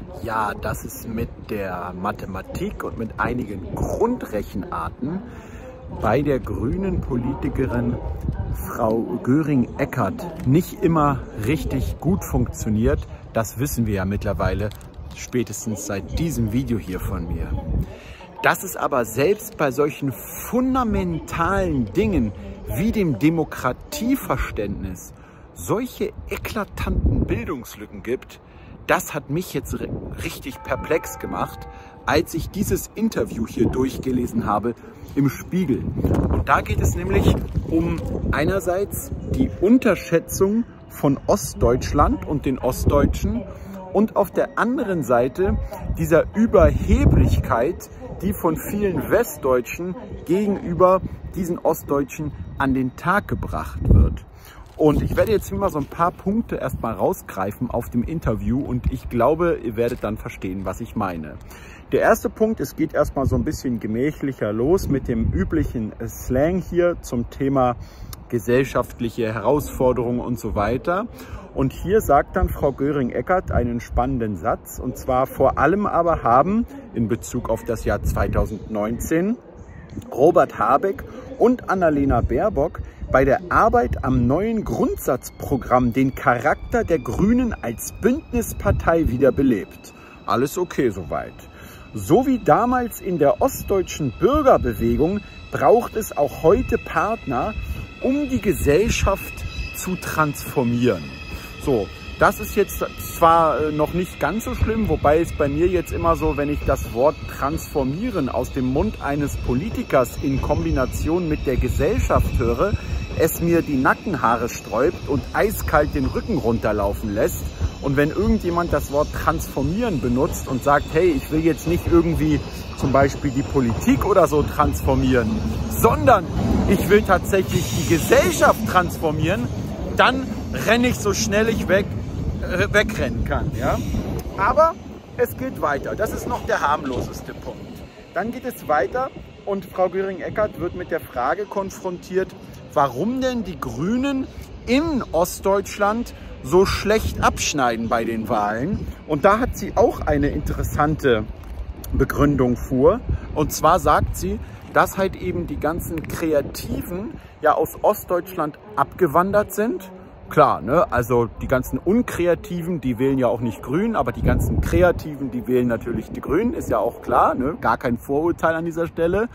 Ja, dass es mit der Mathematik und mit einigen Grundrechenarten bei der grünen Politikerin Frau Göring-Eckardt nicht immer richtig gut funktioniert, das wissen wir ja mittlerweile, spätestens seit diesem Video hier von mir. Dass es aber selbst bei solchen fundamentalen Dingen wie dem Demokratieverständnis solche eklatanten Bildungslücken gibt, das hat mich jetzt richtig perplex gemacht, als ich dieses Interview hier durchgelesen habe im Spiegel. Und da geht es nämlich um einerseits die Unterschätzung von Ostdeutschland und den Ostdeutschen und auf der anderen Seite dieser Überheblichkeit, die von vielen Westdeutschen gegenüber diesen Ostdeutschen an den Tag gebracht wird. Und ich werde jetzt mal so ein paar Punkte erstmal rausgreifen auf dem Interview und ich glaube, ihr werdet dann verstehen, was ich meine. Der erste Punkt, es geht erstmal so ein bisschen gemächlicher los mit dem üblichen Slang hier zum Thema gesellschaftliche Herausforderungen und so weiter. Und hier sagt dann Frau Göring-Eckardt einen spannenden Satz, und zwar: Vor allem aber haben in Bezug auf das Jahr 2019 Robert Habeck und Annalena Baerbock bei der Arbeit am neuen Grundsatzprogramm den Charakter der Grünen als Bündnispartei wiederbelebt. Alles okay soweit. So wie damals in der ostdeutschen Bürgerbewegung braucht es auch heute Partner, um die Gesellschaft zu transformieren. So, das ist jetzt zwar noch nicht ganz so schlimm, wobei es bei mir jetzt immer so, wenn ich das Wort transformieren aus dem Mund eines Politikers in Kombination mit der Gesellschaft höre, es mir die Nackenhaare sträubt und eiskalt den Rücken runterlaufen lässt. Und wenn irgendjemand das Wort transformieren benutzt und sagt, hey, ich will jetzt nicht irgendwie zum Beispiel die Politik oder so transformieren, sondern ich will tatsächlich die Gesellschaft transformieren, dann renne ich so schnell ich wegrennen kann. Ja? Aber es geht weiter. Das ist noch der harmloseste Punkt. Dann geht es weiter und Frau Göring-Eckardt wird mit der Frage konfrontiert, warum denn die Grünen in Ostdeutschland so schlecht abschneiden bei den Wahlen. Und da hat sie auch eine interessante Begründung vor. Und zwar sagt sie, dass halt eben die ganzen Kreativen ja aus Ostdeutschland abgewandert sind. Klar, ne? Also die ganzen Unkreativen, die wählen ja auch nicht Grün, aber die ganzen Kreativen, die wählen natürlich die Grünen, ist ja auch klar, ne? Gar kein Vorurteil an dieser Stelle.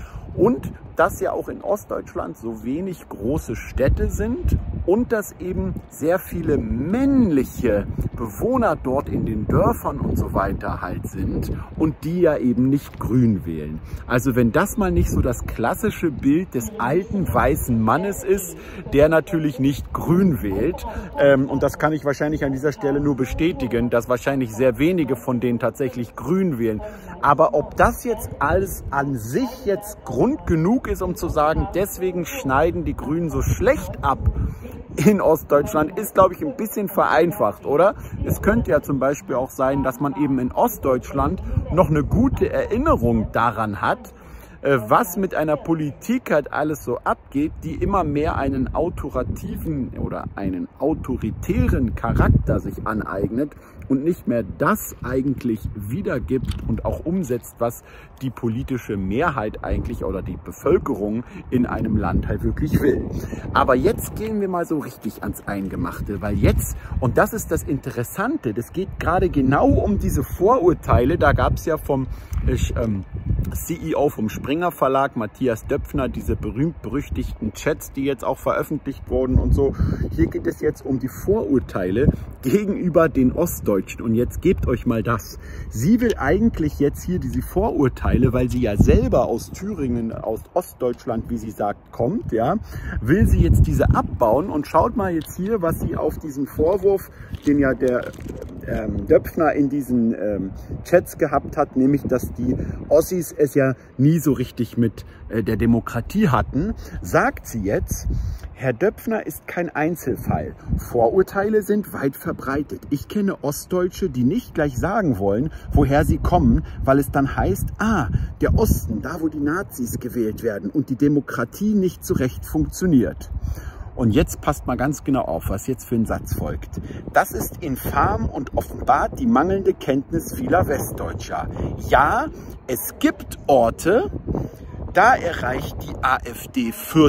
Und dass ja auch in Ostdeutschland so wenig große Städte sind und dass eben sehr viele männliche Bewohner dort in den Dörfern und so weiter halt sind und die ja eben nicht grün wählen. Also wenn das mal nicht so das klassische Bild des alten weißen Mannes ist, der natürlich nicht grün wählt, und das kann ich wahrscheinlich an dieser Stelle nur bestätigen, dass wahrscheinlich sehr wenige von denen tatsächlich grün wählen. Aber ob das jetzt alles an sich jetzt Grund genug ist, um zu sagen, deswegen schneiden die Grünen so schlecht ab in Ostdeutschland, ist, glaube ich, ein bisschen vereinfacht, oder? Es könnte ja zum Beispiel auch sein, dass man eben in Ostdeutschland noch eine gute Erinnerung daran hat, was mit einer Politik halt alles so abgeht, die immer mehr einen autorativen oder einen autoritären Charakter sich aneignet und nicht mehr das eigentlich wiedergibt und auch umsetzt, was die politische Mehrheit eigentlich oder die Bevölkerung in einem Land halt wirklich will. Aber jetzt gehen wir mal so richtig ans Eingemachte, weil jetzt, und das ist das Interessante, das geht gerade genau um diese Vorurteile. Da gab es ja vom CEO vom Springer Verlag, Matthias Döpfner, diese berühmt-berüchtigten Chats, die jetzt auch veröffentlicht wurden und so. Hier geht es jetzt um die Vorurteile gegenüber den Ostdeutschen. Und jetzt gebt euch mal das. Sie will eigentlich jetzt hier diese Vorurteile, weil sie ja selber aus Thüringen, aus Ostdeutschland, wie sie sagt, kommt, ja, will sie jetzt diese abbauen. Und schaut mal jetzt hier, was sie auf diesen Vorwurf, den ja der Döpfner in diesen Chats gehabt hat, nämlich, dass die Ossis es ja nie so richtig mit der Demokratie hatten, sagt sie jetzt: Herr Döpfner ist kein Einzelfall. Vorurteile sind weit verbreitet. Ich kenne Ostdeutsche, die nicht gleich sagen wollen, woher sie kommen, weil es dann heißt, der Osten, da wo die Nazis gewählt werden und die Demokratie nicht so recht funktioniert. Und jetzt passt mal ganz genau auf, was jetzt für ein Satz folgt. Das ist infam und offenbart die mangelnde Kenntnis vieler Westdeutscher. Ja, es gibt Orte, da erreicht die AfD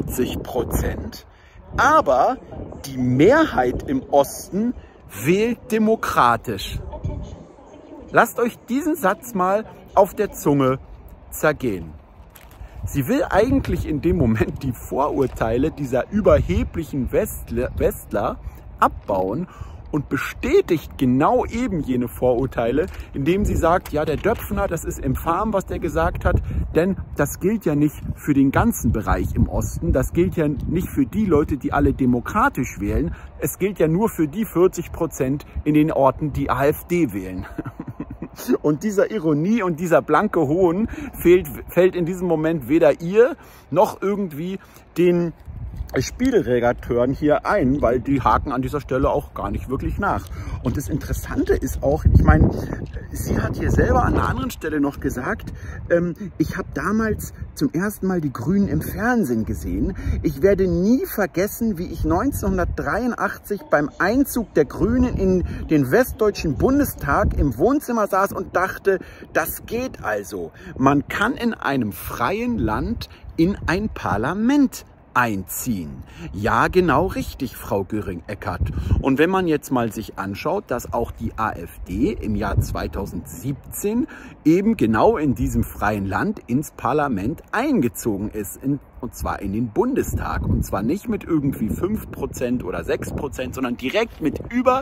40%, aber die Mehrheit im Osten wählt demokratisch. Lasst euch diesen Satz mal auf der Zunge zergehen. Sie will eigentlich in dem Moment die Vorurteile dieser überheblichen Westler abbauen und bestätigt genau eben jene Vorurteile, indem sie sagt, ja, der Döpfner, das ist infam, was der gesagt hat, denn das gilt ja nicht für den ganzen Bereich im Osten, das gilt ja nicht für die Leute, die alle demokratisch wählen, es gilt ja nur für die 40% in den Orten, die AfD wählen. Und dieser Ironie und dieser blanke Hohn fällt in diesem Moment weder ihr noch irgendwie den Spielredakteuren hier ein, weil die haken an dieser Stelle auch gar nicht wirklich nach. Und das Interessante ist auch, ich meine, sie hat hier selber an einer anderen Stelle noch gesagt, ich habe damals zum ersten Mal die Grünen im Fernsehen gesehen. Ich werde nie vergessen, wie ich 1983 beim Einzug der Grünen in den Westdeutschen Bundestag im Wohnzimmer saß und dachte, das geht also. Man kann in einem freien Land in ein Parlament einziehen. Ja, genau richtig, Frau Göring-Eckardt. Und wenn man jetzt mal sich anschaut, dass auch die AfD im Jahr 2017 eben genau in diesem freien Land ins Parlament eingezogen ist, und zwar in den Bundestag. Und zwar nicht mit irgendwie 5% oder 6%, sondern direkt mit über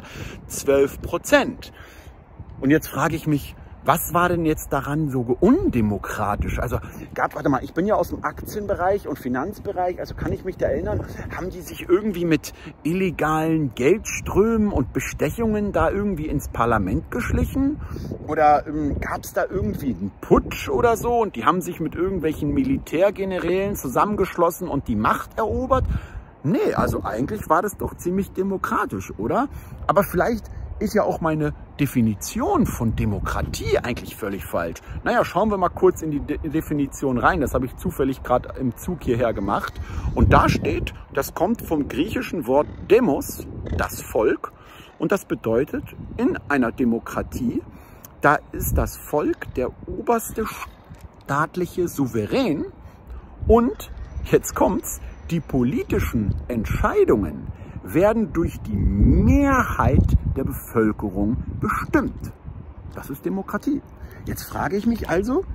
12%. Und jetzt frage ich mich, was war denn jetzt daran so undemokratisch? Also warte mal, ich bin ja aus dem Aktienbereich und Finanzbereich, also kann ich mich da erinnern, haben die sich irgendwie mit illegalen Geldströmen und Bestechungen da irgendwie ins Parlament geschlichen? Oder gab es da irgendwie einen Putsch oder so und die haben sich mit irgendwelchen Militärgenerälen zusammengeschlossen und die Macht erobert? Nee, also eigentlich war das doch ziemlich demokratisch, oder? Aber vielleicht ist ja auch meine Definition von Demokratie eigentlich völlig falsch. Naja, schauen wir mal kurz in die Definition rein. Das habe ich zufällig gerade im Zug hierher gemacht. Und da steht, das kommt vom griechischen Wort Demos, das Volk. Und das bedeutet, in einer Demokratie, da ist das Volk der oberste staatliche Souverän. Und, jetzt kommt's, die politischen Entscheidungen werden durch die Mehrheit der Bevölkerung bestimmt. Das ist Demokratie. Jetzt frage ich mich also,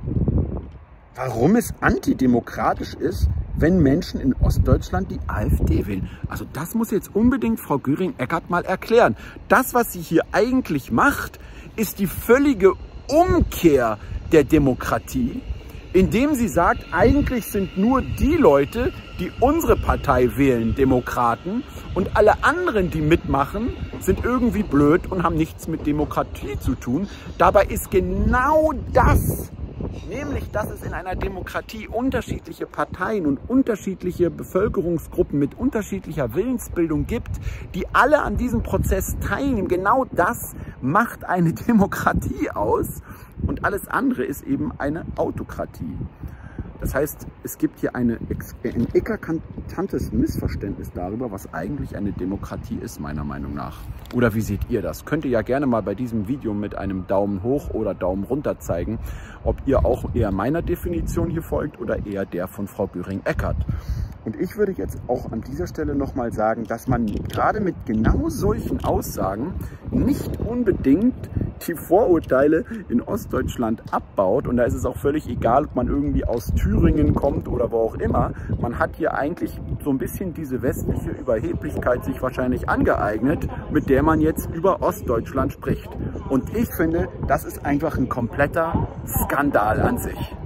warum es antidemokratisch ist, wenn Menschen in Ostdeutschland die AfD wählen. Also das muss jetzt unbedingt Frau Göring-Eckardt mal erklären. Das, was sie hier eigentlich macht, ist die völlige Umkehr der Demokratie, indem sie sagt, eigentlich sind nur die Leute, die unsere Partei wählen, Demokraten, und alle anderen, die mitmachen, sind irgendwie blöd und haben nichts mit Demokratie zu tun. Dabei ist genau das, nämlich dass es in einer Demokratie unterschiedliche Parteien und unterschiedliche Bevölkerungsgruppen mit unterschiedlicher Willensbildung gibt, die alle an diesem Prozess teilnehmen. Genau das macht eine Demokratie aus und alles andere ist eben eine Autokratie. Das heißt, es gibt hier ein eklatantes Missverständnis darüber, was eigentlich eine Demokratie ist, meiner Meinung nach. Oder wie seht ihr das? Könnt ihr ja gerne mal bei diesem Video mit einem Daumen hoch oder Daumen runter zeigen, ob ihr auch eher meiner Definition hier folgt oder eher der von Frau Göring-Eckardt. Und ich würde jetzt auch an dieser Stelle nochmal sagen, dass man gerade mit genau solchen Aussagen nicht unbedingt die Vorurteile in Ostdeutschland abbaut. Und da ist es auch völlig egal, ob man irgendwie aus Thüringen kommt oder wo auch immer. Man hat hier eigentlich so ein bisschen diese westliche Überheblichkeit sich wahrscheinlich angeeignet, mit der man jetzt über Ostdeutschland spricht. Und ich finde, das ist einfach ein kompletter Skandal an sich.